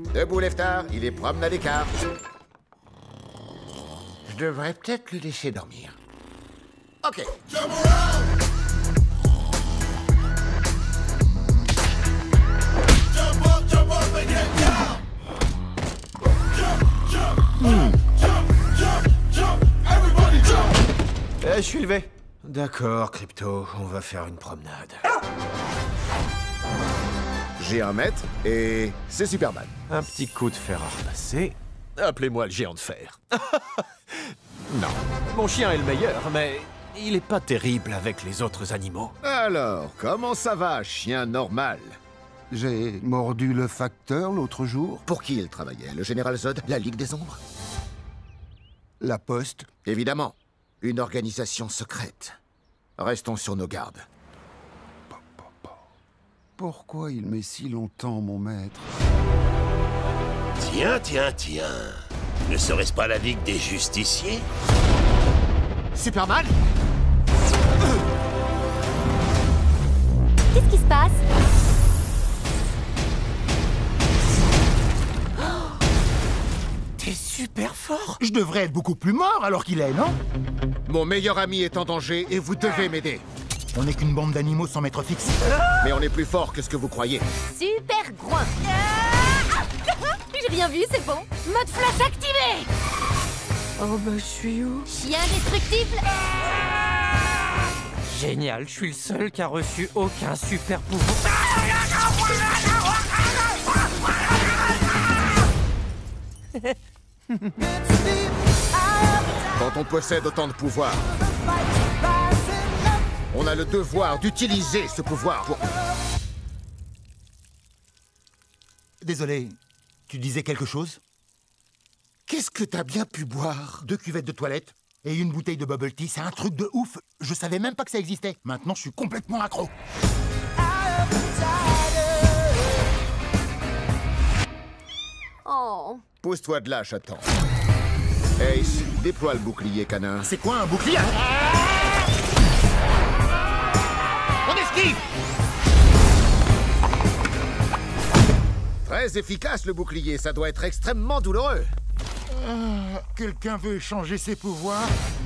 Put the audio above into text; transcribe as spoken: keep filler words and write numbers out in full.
Debout, Leftar, il est promenade d'écart. Je devrais peut-être le laisser dormir. Ok. Hmm. Eh, je suis levé. D'accord, Crypto, on va faire une promenade. J'ai un maître et c'est Superman. Un petit coup de fer à repasser. Appelez-moi le géant de fer. Non, mon chien est le meilleur, mais il est pas terrible avec les autres animaux. Alors, comment ça va, chien normal? J'ai mordu le facteur l'autre jour. Pour qui il travaillait? Le général Zod? La Ligue des Ombres? La Poste. Évidemment. Une organisation secrète. Restons sur nos gardes. Pourquoi il met si longtemps, mon maître? Tiens, tiens, tiens. Ne serait-ce pas la Ligue des Justiciers? Superman? Qu'est-ce qui se passe? T'es super fort. Je devrais être beaucoup plus mort alors qu'il est, non? Mon meilleur ami est en danger et vous devez m'aider. On n'est qu'une bande d'animaux sans maître fixe. Mais on est plus fort que ce que vous croyez. Super groin. Ah J'ai rien vu, c'est bon. Mode flash activé. Oh bah je suis où? Chien indestructible. Génial, je suis le seul qui a reçu aucun super pouvoir. Quand on possède autant de pouvoir, on a le devoir d'utiliser ce pouvoir pour... Désolé, tu disais quelque chose? Qu'est-ce que t'as bien pu boire? Deux cuvettes de toilette et une bouteille de bubble tea, c'est un truc de ouf. Je savais même pas que ça existait. Maintenant, je suis complètement accro. Oh. Pose-toi de là, chaton. Ace, déploie le bouclier canin. C'est quoi un bouclier? On esquive! Très efficace, le bouclier. Ça doit être extrêmement douloureux. Euh, Quelqu'un veut échanger ses pouvoirs?